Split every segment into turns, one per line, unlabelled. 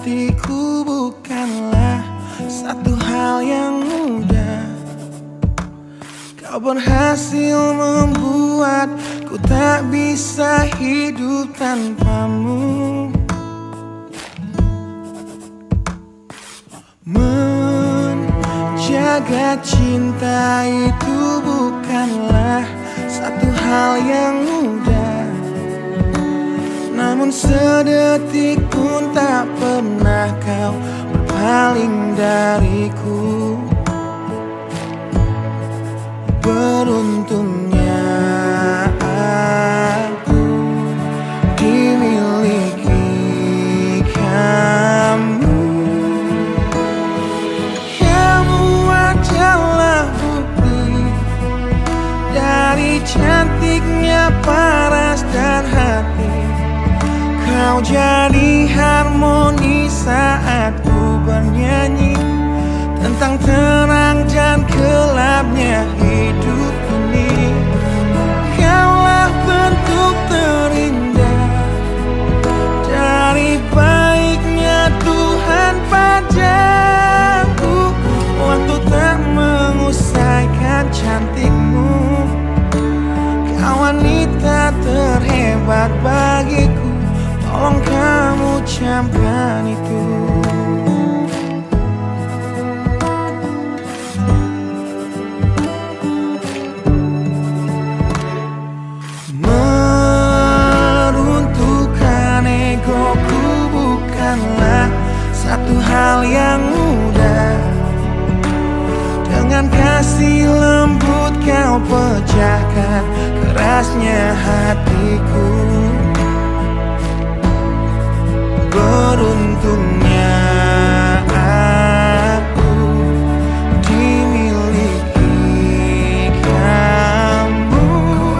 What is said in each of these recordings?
hatiku bukanlah satu hal yang mudah. Kau berhasil membuatku tak bisa hidup tanpamu. Menjaga cinta itu bukanlah satu hal yang mudah. Namun sedetik pun tak pernah kau berpaling dariku. Beruntungnya aku dimiliki kamu. Kamu adalah bukti dari cantiknya paras dan hati. Kau jadi harmoni saat ku bernyanyi tentang terang dan gelapnya hidup ini. Kaulah bentuk terindah dari baiknya Tuhan padaku. Waktu tak mengusaikan cantikmu. Kau wanita terhebat bagiku. Tolong kamu camkan itu. Meruntuhkan egoku bukanlah satu hal yang mudah. Dengan kasih lembut kau pecahkan kerasnya hatiku. Beruntungnya aku dimiliki kamu.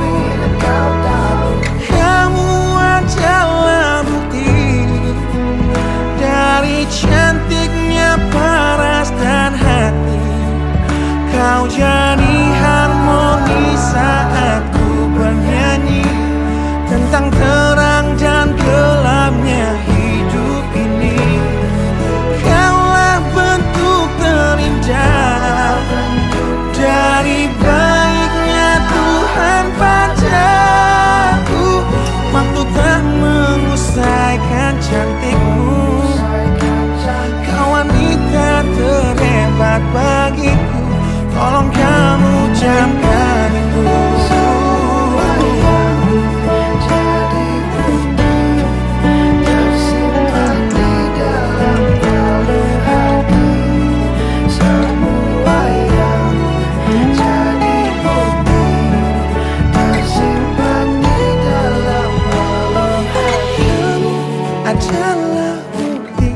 Kamu adalah bukti dari cantiknya paras dan hati. Kau jadi harmoni saat ku bernyanyi tentang terang dan gelapnya hidup ini. Kaulah bentuk terindah dari baiknya Tuhan padaku. Waktu tak mengusaikan cantikmu. Kau wanita terhebat bagiku. Tolong kamu camkan itu. Adalah bukti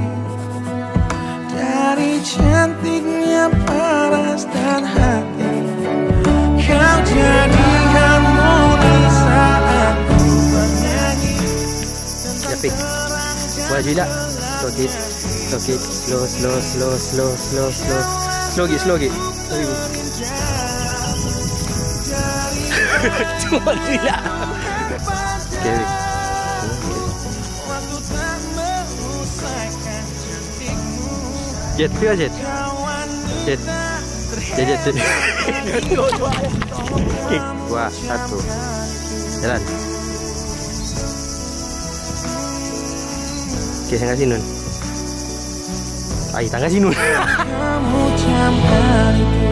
dari cantiknya paras dan hati. Kau jadi harmoni saat ku bernyanyi.
Ya Pik, wajib tak? Slow git. Cuma tidak. Okay. Jet. Kick, 2, 1, jalan. Oke, tangga sini Nun. Tangga sini Nun.